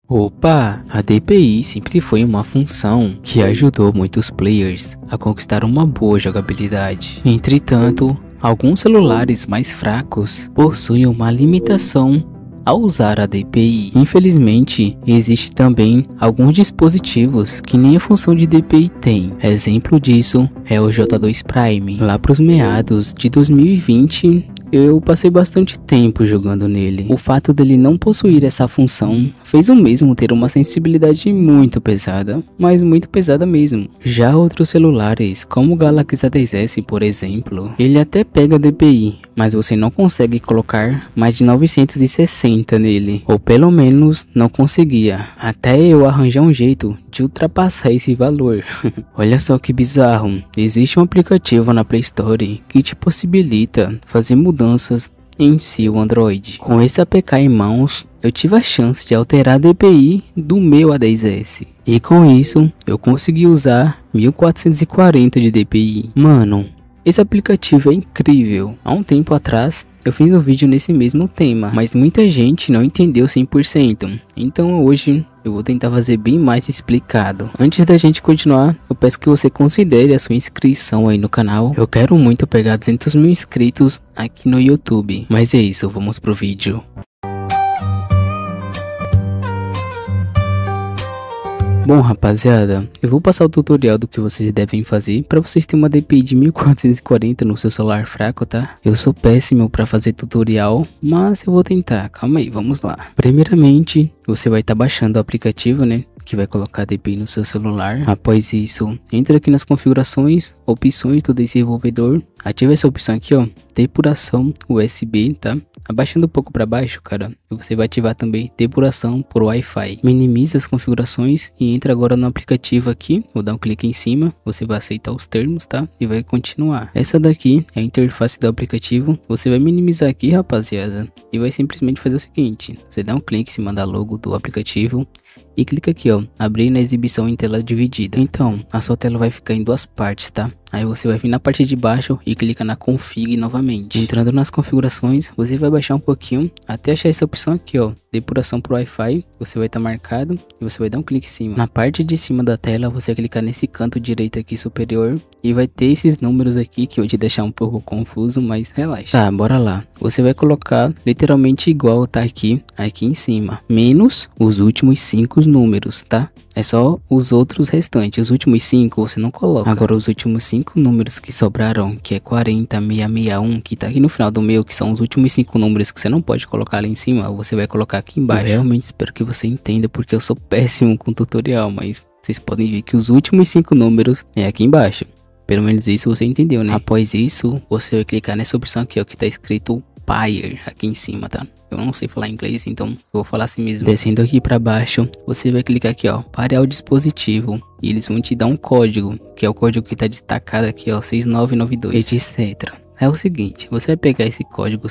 Opa, a DPI sempre foi uma função que ajudou muitos players a conquistar uma boa jogabilidade. Entretanto, alguns celulares mais fracos possuem uma limitação ao usar a DPI. Infelizmente, existe também alguns dispositivos que nem a função de DPI tem. Exemplo disso é o J2 Prime. Lá para os meados de 2020, eu passei bastante tempo jogando nele. O fato dele não possuir essa função fez o mesmo ter uma sensibilidade muito pesada, mas muito pesada mesmo. Já outros celulares, como o Galaxy A10s, por exemplo, ele até pega DPI, mas você não consegue colocar mais de 960 nele, ou pelo menos não conseguia, até eu arranjar um jeito de ultrapassar esse valor. Olha só que bizarro, existe um aplicativo na Play Store que te possibilita fazer mudanças em seu Android. Com esse APK em mãos, eu tive a chance de alterar a DPI do meu A10s. E com isso, eu consegui usar 1440 de DPI. Mano, esse aplicativo é incrível. Há um tempo atrás, eu fiz um vídeo nesse mesmo tema, mas muita gente não entendeu 100%. Então hoje eu vou tentar fazer bem mais explicado. Antes da gente continuar, eu peço que você considere a sua inscrição aí no canal. Eu quero muito pegar 200 mil inscritos aqui no YouTube. Mas é isso, vamos pro vídeo. Bom, rapaziada, eu vou passar o tutorial do que vocês devem fazer para vocês terem uma DPI de 1440 no seu celular fraco, tá? Eu sou péssimo para fazer tutorial, mas eu vou tentar. Calma aí, vamos lá. Primeiramente, você vai estar baixando o aplicativo, né? Que vai colocar a DPI no seu celular. Após isso, entra aqui nas configurações, opções do desenvolvedor. Ativa essa opção aqui, ó, depuração USB, tá? Abaixando um pouco para baixo, cara, você vai ativar também depuração por Wi-Fi. Minimiza as configurações e entra agora no aplicativo aqui. Vou dar um clique em cima, você vai aceitar os termos, tá? E vai continuar. Essa daqui é a interface do aplicativo. Você vai minimizar aqui, rapaziada, e vai simplesmente fazer o seguinte. Você dá um clique em cima da logo do aplicativo e clica aqui, ó, abrir na exibição em tela dividida. Então, a sua tela vai ficar em duas partes, tá? Aí você vai vir na parte de baixo e clica na config novamente. Entrando nas configurações, você vai baixar um pouquinho até achar essa opção aqui, ó, depuração por Wi-Fi. Você vai estar marcado e você vai dar um clique em cima. Na parte de cima da tela, você vai clicar nesse canto direito aqui superior e vai ter esses números aqui que eu vou te deixar um pouco confuso, mas relaxa. Tá, bora lá. Você vai colocar literalmente igual tá aqui em cima, menos os últimos 5 números, tá? É só os outros restantes, os últimos 5 você não coloca. Agora os últimos 5 números que sobraram, que é 40661, que tá aqui no final do meu, que são os últimos 5 números que você não pode colocar ali em cima, você vai colocar aqui embaixo. Eu realmente espero que você entenda, porque eu sou péssimo com tutorial, mas vocês podem ver que os últimos 5 números é aqui embaixo. Pelo menos isso você entendeu, né? Após isso, você vai clicar nessa opção aqui, ó, que tá escrito Pair aqui em cima, tá? Eu não sei falar inglês, então eu vou falar assim mesmo. Descendo aqui pra baixo, você vai clicar aqui, ó, parear o dispositivo. E eles vão te dar um código, que é o código que tá destacado aqui, ó, 6992, etc. É o seguinte, você vai pegar esse código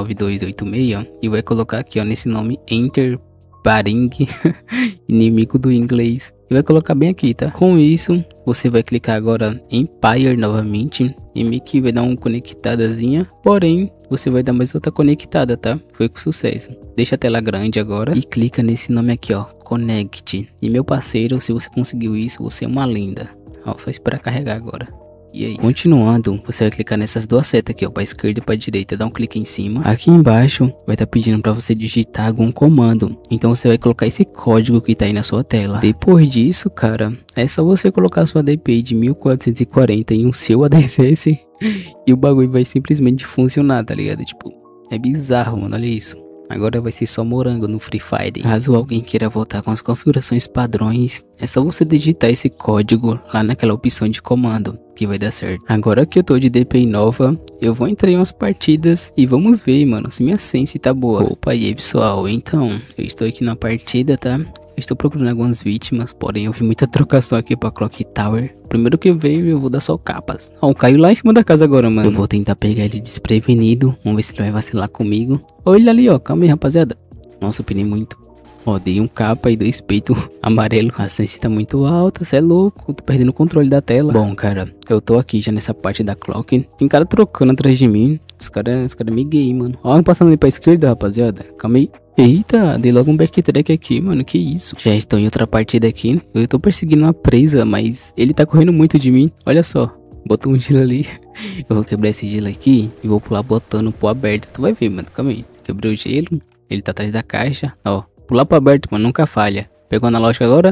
69286 e vai colocar aqui, ó, nesse nome Enter Baring, inimigo do inglês. E vai colocar bem aqui, tá? Com isso, você vai clicar agora em Pair novamente. E meio que vai dar uma conectadazinha. Porém, você vai dar mais outra conectada, tá? Foi com sucesso. Deixa a tela grande agora e clica nesse nome aqui, ó, Connect. E meu parceiro, se você conseguiu isso, você é uma lenda. Ó, só esperar carregar agora. E é isso. Continuando, você vai clicar nessas duas setas aqui, ó, pra esquerda e pra direita, dá um clique em cima. Aqui embaixo vai estar pedindo pra você digitar algum comando. Então você vai colocar esse código que tá aí na sua tela. Depois disso, cara, é só você colocar a sua DPI de 1440 em um seu A10s e o bagulho vai simplesmente funcionar, tá ligado? Tipo, é bizarro, mano, olha isso. Agora vai ser só morango no Free Fire. Caso alguém queira voltar com as configurações padrões, é só você digitar esse código lá naquela opção de comando, que vai dar certo. Agora que eu tô de DPI nova, eu vou entrar em umas partidas e vamos ver, mano, se minha sense tá boa. Opa, e aí, pessoal, então, eu estou aqui na partida, tá? Eu estou procurando algumas vítimas, porém eu vi muita trocação aqui pra Clock Tower. Primeiro que veio, eu vou dar só capas. Ó, caiu lá em cima da casa agora, mano. Eu vou tentar pegar ele desprevenido. Vamos ver se ele vai vacilar comigo. Olha ele ali, ó. Calma aí, rapaziada. Nossa, eu penei muito. Ó, dei um capa e 2 peitos amarelo. A sense tá muito alta, cê é louco. Tô perdendo o controle da tela. Bom, cara, eu tô aqui já nessa parte da Clock. Tem cara trocando atrás de mim. Os cara meio gay, mano. Ó, passando ali pra esquerda, rapaziada. Calma aí. Eita, dei logo um backtrack aqui, mano, que isso? Já estou em outra partida aqui, eu tô perseguindo uma presa, mas ele tá correndo muito de mim, olha só. Botou um gelo ali, eu vou quebrar esse gelo aqui e vou pular botando pro aberto, tu vai ver, mano, calma aí. Quebrei o gelo, ele tá atrás da caixa, ó, pular pro aberto, mano, nunca falha. Pegou na lógica agora?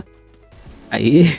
Aí,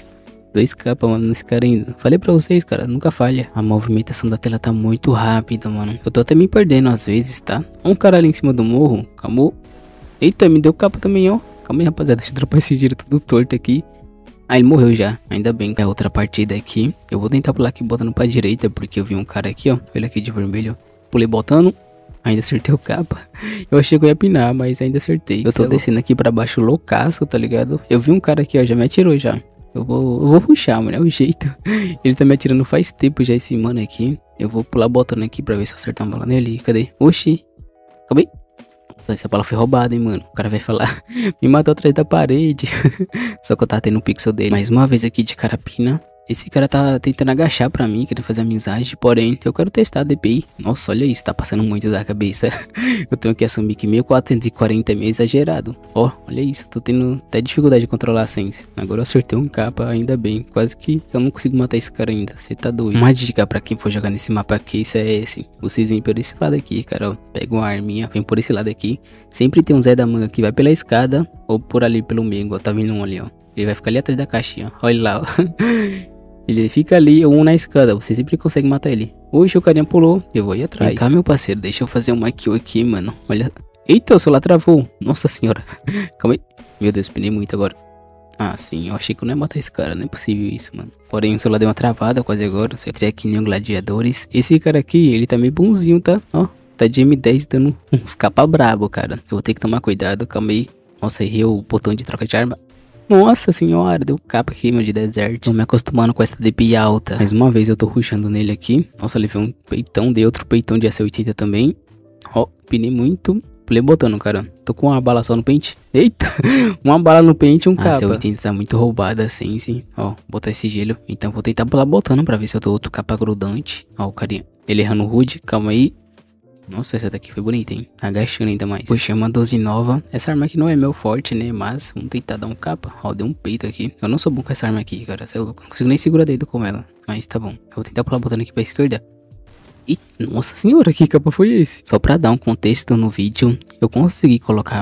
2K, mano, nesse cara ainda. Falei pra vocês, cara, nunca falha. A movimentação da tela tá muito rápida, mano. Eu tô até me perdendo às vezes, tá? Um cara ali em cima do morro, calma. Eita, me deu capa também, ó. Calma aí, rapaziada, deixa eu dropar esse giro tudo torto aqui. Ah, ele morreu já, ainda bem. É outra partida aqui. Eu vou tentar pular aqui botando pra direita, porque eu vi um cara aqui, ó. Ele aqui de vermelho, ó. Pulei botando, ainda acertei o capa. Eu achei que eu ia pinar, mas ainda acertei. Eu tô descendo aqui pra baixo loucaço, tá ligado? Eu vi um cara aqui, ó, já me atirou já. Eu vou puxar, mano, é o jeito. Ele tá me atirando faz tempo já, esse mano aqui. Eu vou pular botando aqui pra ver se eu acertar uma bala nele. Cadê? Oxi, acabei. Nossa, essa bala foi roubada, hein, mano. O cara vai falar, me matou atrás da parede. Só que eu tava tendo um pixel dele. Mais uma vez aqui de carapina. Esse cara tá tentando agachar pra mim, querendo fazer amizade, porém, eu quero testar a DPI. Nossa, olha isso, tá passando muito da cabeça. Eu tenho que assumir que 1440 é meio exagerado. Ó, olha isso, tô tendo até dificuldade de controlar a sense. Agora eu acertei um capa, ainda bem. Quase que eu não consigo matar esse cara ainda, você tá doido. Uma dica pra quem for jogar nesse mapa aqui, isso é esse. Vocês vêm por esse lado aqui, cara, ó. Pega uma arminha, vem por esse lado aqui. Sempre tem um Zé da manga que vai pela escada ou por ali pelo meio, igual tá vindo um ali, ó. Ele vai ficar ali atrás da caixinha, ó. Olha lá, ó. Ele fica ali, um na escada, você sempre consegue matar ele. Hoje o carinha pulou, eu vou ir atrás. Vem cá, meu parceiro, deixa eu fazer uma kill aqui, mano. Olha. Eita, o celular travou. Nossa senhora. Calma aí. Meu Deus, penei muito agora. Ah, sim, eu achei que eu não ia matar esse cara, não é possível isso, mano. Porém, o celular deu uma travada quase agora. Você entrei aqui nem um gladiadores. Esse cara aqui, ele tá meio bonzinho, tá? Ó, tá de M10 dando uns capa brabo, cara. Eu vou ter que tomar cuidado, calma aí. Nossa, errei o botão de troca de arma. Nossa senhora, deu capa aqui, meu, de deserto. Tô me acostumando com essa DPI alta. Mais uma vez eu tô rushando nele aqui. Nossa, levei um peitão, dei outro peitão de AC80 também. Ó, pinei muito. Pulei botando, cara. Tô com uma bala só no pente. Eita, uma bala no pente e um capa. A AC80 tá muito roubada assim, sim. Ó, botar esse gelo. Então vou tentar pular botando pra ver se eu dou outro capa grudante. Ó, o carinha. Ele errando o HUD, calma aí. Nossa, essa daqui foi bonita, hein? Agachando ainda mais. Puxei uma 12 nova. Essa arma aqui não é meu forte, né? Mas vamos tentar dar um capa. Ó, deu um peito aqui. Eu não sou bom com essa arma aqui, cara. Você é louco. Não consigo nem segurar dedo com ela. Mas tá bom. Eu vou tentar pular botando aqui pra esquerda. E, nossa senhora, que capa foi esse? Só pra dar um contexto no vídeo, eu consegui colocar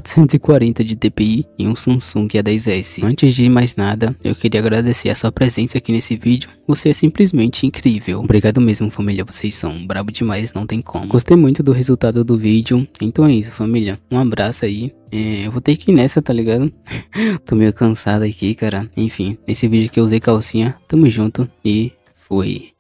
1440 de DPI em um Samsung A10s. Antes de mais nada, eu queria agradecer a sua presença aqui nesse vídeo. Você é simplesmente incrível. Obrigado mesmo, família, vocês são brabo demais, não tem como. Gostei muito do resultado do vídeo, então é isso, família. Um abraço aí. Eu vou ter que ir nessa, tá ligado? Tô meio cansado aqui, cara. Enfim, nesse vídeo que eu usei calcinha, tamo junto e fui.